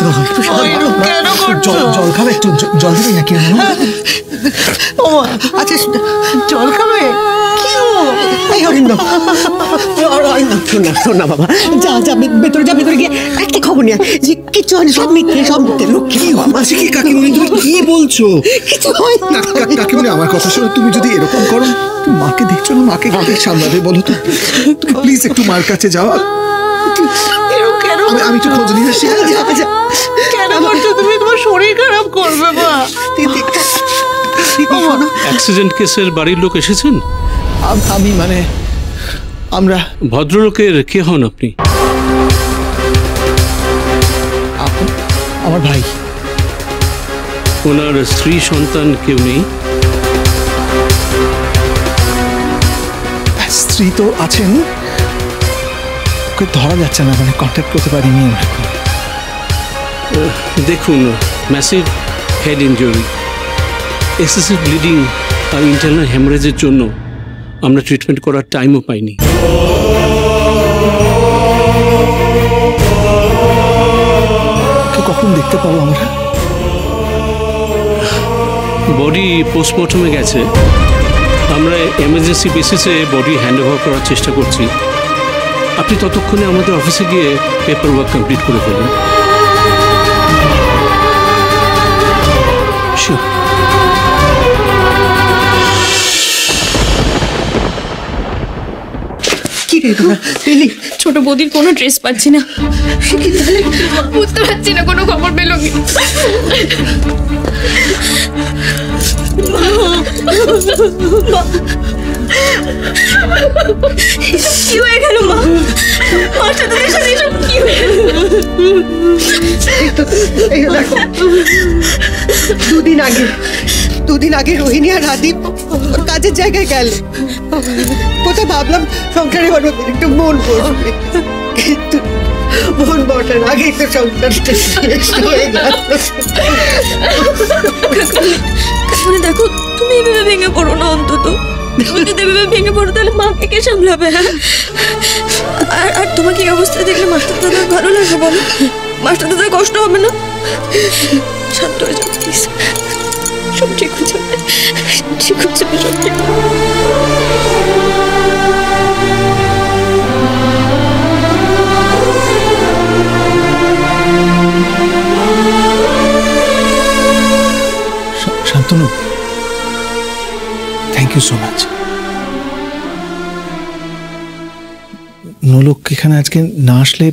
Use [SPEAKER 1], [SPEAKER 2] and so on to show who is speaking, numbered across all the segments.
[SPEAKER 1] জল খাবে? একটু জল দেবে নাকি?
[SPEAKER 2] আচ্ছা জল খাবে? শোন না বাবা, যা যা ভেতরে যা, ভেতরে গিয়ে একটা খবর নিয়ে যে কিছু হয়নি, সব মিথ্যে, সব মিথ্যে। লক্ষ্মী
[SPEAKER 1] মাসি কি কাকিমণি তুমি কি বলছো?
[SPEAKER 2] কিছু হয় না
[SPEAKER 1] কাকিমণি, আমার কথা শোনো, তুমি যদি এরকম করো, মাকে দেখছো না, মাকে কে সামলাবে বলো তো? তুমি প্লিজ একটু মার কাছে যাও। আমি একটু খোঁজ নিয়ে আসি।
[SPEAKER 2] কেন করছো তুমি? তোমার শরীর খারাপ করবে মা।
[SPEAKER 3] অ্যাক্সিডেন্ট কেসের বাড়ির লোক এসেছেন?
[SPEAKER 1] আমি মানে আমরা।
[SPEAKER 3] ভদ্রলোকের কে হন আপনি?
[SPEAKER 1] আমার ভাই।
[SPEAKER 3] ওনার স্ত্রী সন্তান কেউ নেই?
[SPEAKER 1] স্ত্রী তো আছেন, ওকে ধরা যাচ্ছে না, মানে কন্ট্যাক্ট করতে পারিনি।
[SPEAKER 3] দেখুন, massive head injury, excessive bleeding আর ইন্টারনাল হ্যামারেজের জন্য আমরা ট্রিটমেন্ট করার টাইমও পাইনি।
[SPEAKER 1] কখন দেখতে পাবো আমরা?
[SPEAKER 3] বডি পোস্টমর্টমে গেছে, আমরা এমার্জেন্সি বেসিসে বডি হ্যান্ড ওভার করার চেষ্টা করছি। আপনি ততক্ষণে আমাদের অফিসে গিয়ে পেপার ওয়ার্ক কমপ্লিট করে ফেলুন।
[SPEAKER 4] ছোট বৌদির কোনো ড্রেস পাচ্ছি না, বুঝতে পারছি না কোনো খবর পেল কি। কি হয়ে গেল মা?
[SPEAKER 2] দুদিন আগে রোহিণী আর রাদীপ কাজের জায়গায় গেল। কোথায় ভাবলাম সংসারে একটু মন বসবে, কিন্তু মন বসার আগেই তো সংসারটা শেষ হয়ে গেল।
[SPEAKER 4] দেখো, তুমি এভাবে ভেঙে পড়ো না, অন্তত যদি এভাবে ভেঙে পড়ো তাহলে মাকে কে সামলাবে? আর তোমাকে এই অবস্থায় দেখলে মাস্টার দাদার ভালো লাগবে বলো? মাস্টার দাদার কষ্ট হবে না? শান্ত হয়ে যাও প্লিজ, সব ঠিক হয়ে যাবে, ঠিক হয়ে যাবে, সব ঠিক।
[SPEAKER 1] Shantanu, thank you so much. Nolok এখানে আজকে না আসলে,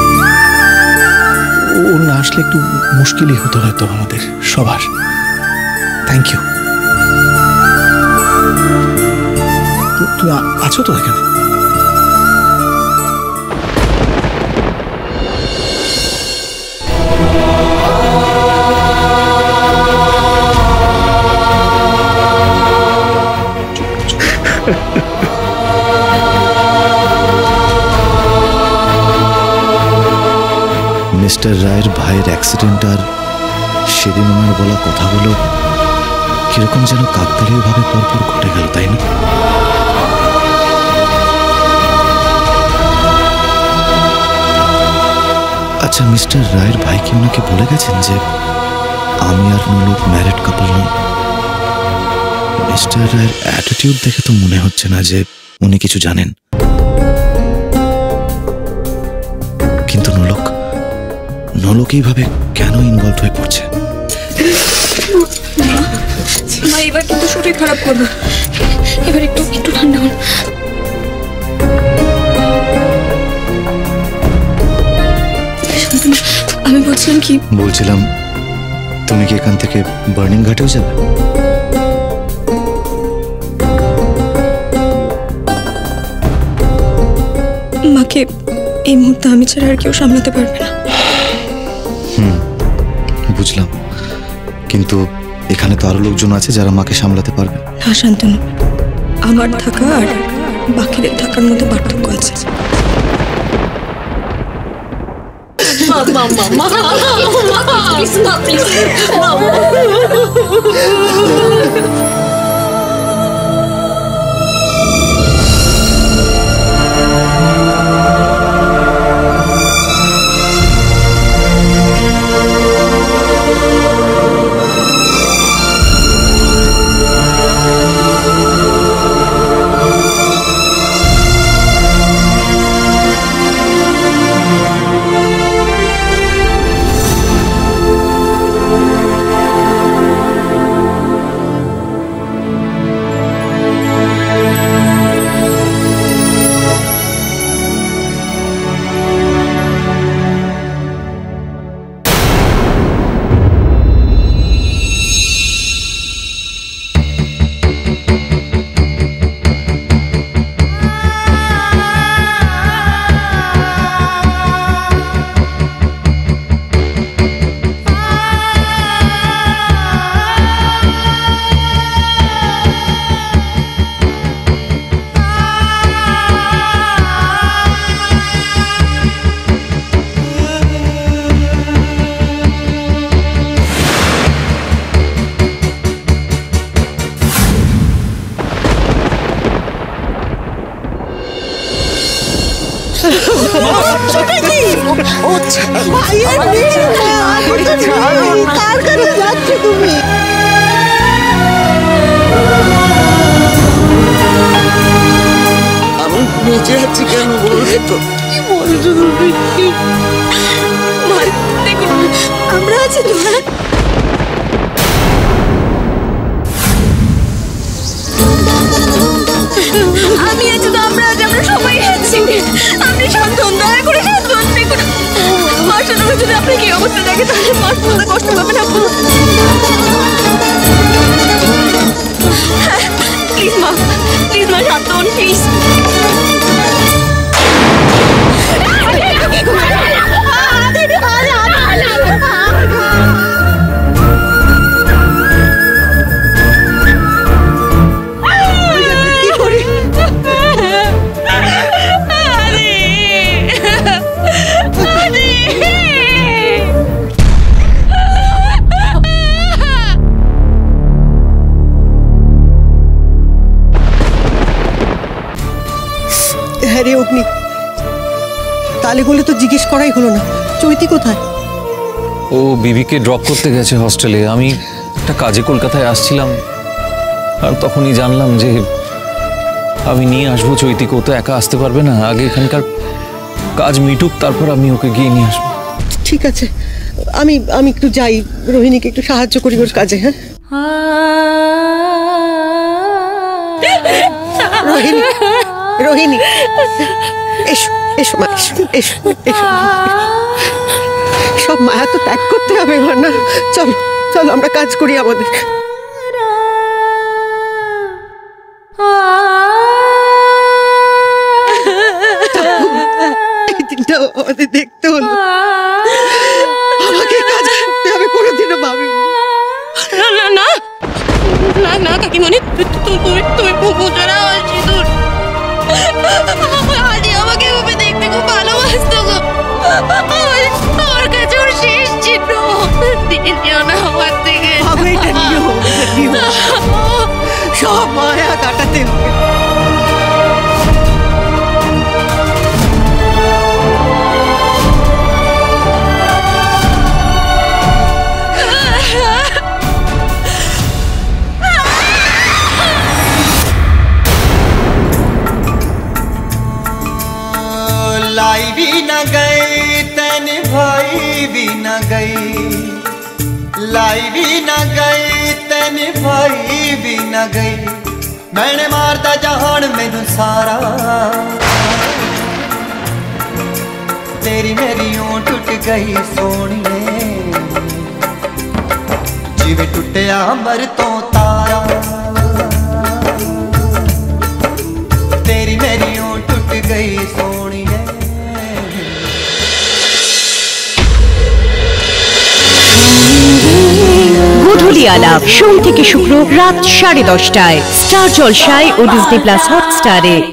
[SPEAKER 1] ও না আসলে একটু মুশকিলই হতো হয়তো আমাদের সবার। Thank you. তুমি আছো তো এখানে?
[SPEAKER 5] মিস্টার রায়ের ভাইয়ের অ্যাক্সিডেন্ট আর সেদিন ওনার বলা কথাগুলো কিরকম যেন কাকতালীয় ভাবে পরপর ঘটে গেল, তাই না? আচ্ছা, মিস্টার রায়ের ভাই কি ওনাকে বলে গেছেন যে আমি আর নোলক ম্যারিড কাপল নই? মিস্টার রায়ের অ্যাটিটিউড দেখে তো মনে হচ্ছে না যে উনি কিছু জানেন। কিন্তু নোলক এইভাবে কেন ইনভলভ হয়ে পড়ছে?
[SPEAKER 4] মা, এবার কিন্তু শরীর খারাপ করবে, এবার একটু ঠান্ডা হন। আমি
[SPEAKER 5] বলছিলাম তুমি কি এখান থেকে বার্নিং ঘাটেও যাবে?
[SPEAKER 4] মাকে এই মুহূর্তে আমি ছাড়া আর কেউ সামলাতে পারবে না।
[SPEAKER 5] বুঝলাম, কিন্তু এখানে তো আরো লোকজন আছে যারা মাকে সামলাতে পারবে।
[SPEAKER 4] না শান্তনু, আমার থাকা আর বাকিদের থাকার মধ্যে পার্থক্য আছে।
[SPEAKER 2] ভাইয়ের মেয়ে, কার কাছে যাচ্ছ তুমি?
[SPEAKER 6] আমি বেঁচে আছি কেন বলবে তো?
[SPEAKER 2] কি বলছো তুমি?
[SPEAKER 4] মা দেখুন আমরা আছি তো, হ্যাঁ? আমি আছি তো, আমরা আছি, আমরা সবাই আছি। আপনি শান্ত হন, দয়া করে শান্ত হন। দেখুন মার সাথে যদি আপনি কি অবস্থা দেখে তাহলে মার কত কষ্ট পাবেন আপনি। প্লিজ মা, প্লিজ মা শান্ত হন, প্লিজ।
[SPEAKER 2] কি করি? হ্যাঁ রে অগ্নি, তালে বলে তো জিজ্ঞেস করাই হলো না, চৈতি কোথায়?
[SPEAKER 7] ও বিবিকে ড্রপ করতে গেছে হস্টেলে। আমি একটা কাজে কলকাতায় আসছিলাম আর তখনই জানলাম যে আমি নিয়ে আসবো চৈতিকে। ও তো একা আসতে পারবে না, আগে এখানকার কাজ মিটুক, তারপর আমি ওকে গিয়ে নিয়ে আসবো।
[SPEAKER 2] ঠিক আছে, আমি আমি একটু যাই, রোহিণীকে একটু সাহায্য করি ওর কাজে। হ্যাঁ রোহিণী, রোহিণী এসো, এসো মা, এসো, এসো, এসো। সব মায়া তো ত্যাগ করতে হবে এবার, না? চলো চলো আমরা কাজ করি আমাদের। এই দিনটা আমাদের দেখতে হলো, আমাকে কাজ করতে হবে, কোনোদিনও ভাবিনি।
[SPEAKER 4] না না না না না কাকিমণি, তুমি বুঝো না সিঁদুর। আজ আমাকে ওকে দেখতে খুব ভালোবাসতো গো। আমার কাছে ওর শেষ ছিল, দিও না আমার থেকে।
[SPEAKER 2] ভাবে এটা নিও, এটা নিও। সব মায়া কাটাতে হবে।
[SPEAKER 6] लाई भी न गई तन भाई भी न गई, लाई भी न गई तन भाई भी न गई। मैंने मारदा जहान मैनू सारा, तेरी मेरी ऊं टूट गई सोनिए, जिवे टुटिया अमर तो तारा, तेरी मेरी ऊं टूट गई सोनिए।
[SPEAKER 8] গধূলি আলাপ সোম থেকে শুক্র রাত 10:30টায় স্টার জলসায় ও ডিজনি প্লাস হটস্টারে।